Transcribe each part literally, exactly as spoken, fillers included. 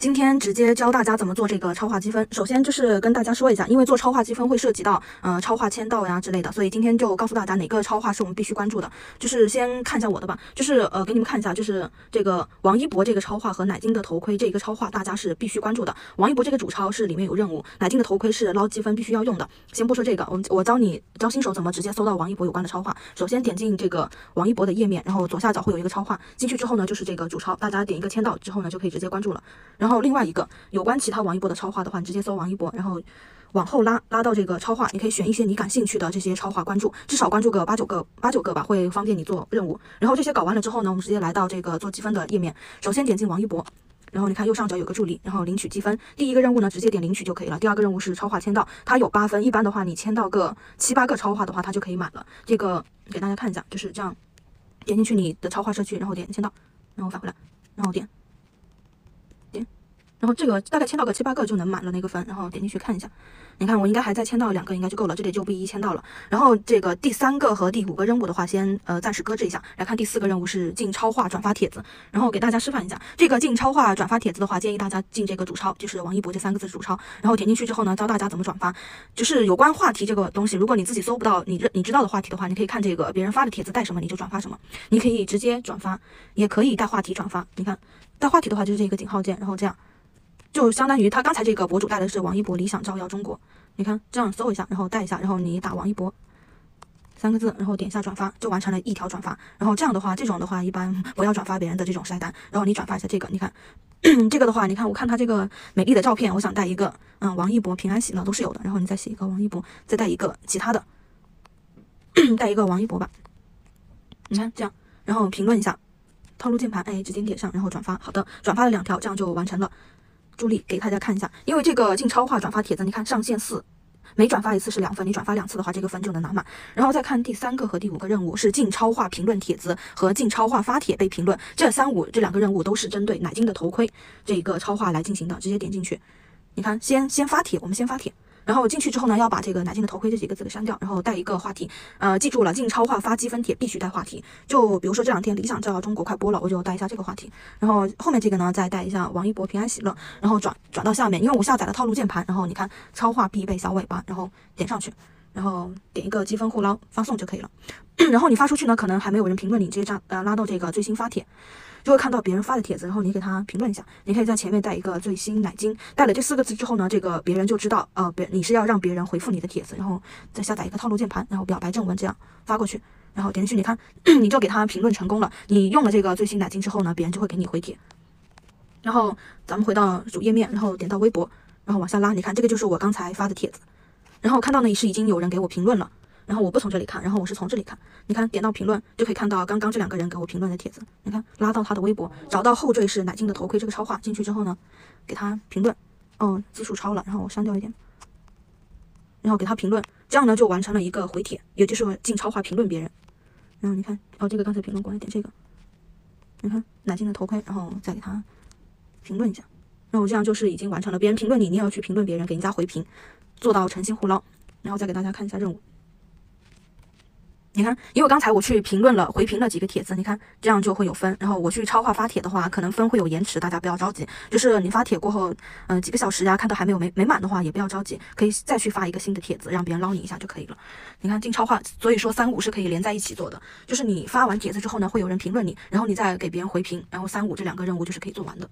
今天直接教大家怎么做这个超话积分。首先就是跟大家说一下，因为做超话积分会涉及到呃超话签到呀之类的，所以今天就告诉大家哪个超话是我们必须关注的。就是先看一下我的吧，就是呃给你们看一下，就是这个王一博这个超话和奶金的头盔这个超话，大家是必须关注的。王一博这个主超是里面有任务，奶金的头盔是捞积分必须要用的。先不说这个，我们我教你教新手怎么直接搜到王一博有关的超话。首先点进这个王一博的页面，然后左下角会有一个超话，进去之后呢就是这个主超，大家点一个签到之后呢就可以直接关注了。然后另外一个有关其他王一博的超话的话，你直接搜王一博，然后往后拉拉到这个超话，你可以选一些你感兴趣的这些超话关注，至少关注个八九个八九个吧，会方便你做任务。然后这些搞完了之后呢，我们直接来到这个做积分的页面，首先点进王一博。然后你看右上角有个助理，然后领取积分。第一个任务呢，直接点领取就可以了。第二个任务是超话签到，它有八分，一般的话你签到个七八个超话的话，它就可以满了。这个给大家看一下，就是这样，点进去你的超话社区，然后点签到，然后返回来，然后点点。然后这个大概签到个七八个就能满了那个分，然后点进去看一下，你看我应该还在签到两个应该就够了，这里就不一一签到了。然后这个第三个和第五个任务的话，先呃暂时搁置一下，来看第四个任务是进超话转发帖子，然后给大家示范一下，这个进超话转发帖子的话，建议大家进这个主超，就是王一博这三个字主超，然后点进去之后呢，教大家怎么转发，就是有关话题这个东西，如果你自己搜不到你你知道的话题的话，你可以看这个别人发的帖子带什么你就转发什么，你可以直接转发，也可以带话题转发。你看带话题的话就是这个井号键，然后这样。就相当于他刚才这个博主带的是王一博理想照耀中国，你看这样搜一下，然后带一下，然后你打王一博三个字，然后点一下转发，就完成了一条转发。然后这样的话，这种的话一般不要转发别人的这种晒单，然后你转发一下这个，你看这个的话，你看我看他这个美丽的照片，我想带一个嗯王一博平安喜乐都是有的，然后你再写一个王一博，再带一个其他的，带一个王一博吧，你看这样，然后评论一下，套路键盘，哎，直接点上，然后转发，好的，转发了两条，这样就完成了。助力给大家看一下，因为这个进超话转发帖子，你看上限四，每转发一次是两分，你转发两次的话，这个分就能拿满。然后再看第三个和第五个任务是进超话评论帖子和进超话发帖被评论，这三五这两个任务都是针对奶金的头盔这个超话来进行的，直接点进去，你看先先发帖，我们先发帖。然后进去之后呢，要把这个奶金的头盔这几个字给删掉，然后带一个话题，呃，记住了，进超话发积分帖必须带话题。就比如说这两天理想照耀中国快播了，我就带一下这个话题。然后后面这个呢，再带一下王一博平安喜乐，然后转转到下面，因为我下载了套路键盘，然后你看超话必备小尾巴，然后点上去，然后点一个积分互捞发送就可以了。然后你发出去呢，可能还没有人评论你，直接拉呃拉到这个最新发帖。就会看到别人发的帖子，然后你给他评论一下，你可以在前面带一个最新奶金，带了这四个字之后呢，这个别人就知道，呃，别你是要让别人回复你的帖子，然后再下载一个套路键盘，然后表白正文这样发过去，然后点进去，你看你就给他评论成功了。你用了这个最新奶金之后呢，别人就会给你回帖。然后咱们回到主页面，然后点到微博，然后往下拉，你看这个就是我刚才发的帖子，然后看到呢是已经有人给我评论了。然后我不从这里看，然后我是从这里看，你看点到评论就可以看到刚刚这两个人给我评论的帖子，你看拉到他的微博，找到后缀是奶金的头盔这个超话，进去之后呢，给他评论，哦，字数超了，然后我删掉一点，然后给他评论，这样呢就完成了一个回帖，也就是进超话评论别人。然后你看，哦，这个刚才评论过来，点这个，你看奶金的头盔，然后再给他评论一下，然后这样就是已经完成了，别人评论你，你也要去评论别人，给人家回评，做到诚心互捞。然后再给大家看一下任务。你看，因为刚才我去评论了回评了几个帖子，你看这样就会有分。然后我去超话发帖的话，可能分会有延迟，大家不要着急。就是你发帖过后，嗯、呃，几个小时呀，看到还没有没没满的话，也不要着急，可以再去发一个新的帖子，让别人捞你一下就可以了。你看进超话，所以说三五是可以连在一起做的。就是你发完帖子之后呢，会有人评论你，然后你再给别人回评，然后三五这两个任务就是可以做完的。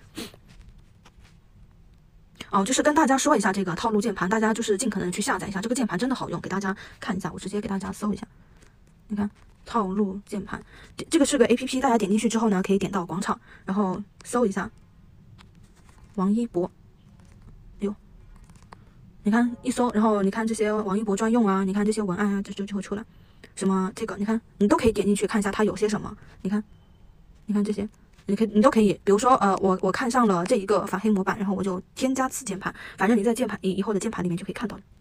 哦，就是跟大家说一下这个套路键盘，大家就是尽可能去下载一下，这个键盘真的好用，给大家看一下，我直接给大家搜一下。你看套路键盘，这个是个 A P P， 大家点进去之后呢，可以点到广场，然后搜一下王一博。哎呦，你看一搜，然后你看这些王一博专用啊，你看这些文案啊，这就就会出来。什么这个，你看你都可以点进去看一下它有些什么。你看，你看这些，你可以你都可以，比如说呃，我我看上了这一个反黑模板，然后我就添加此键盘，反正你在键盘以以后的键盘里面就可以看到了。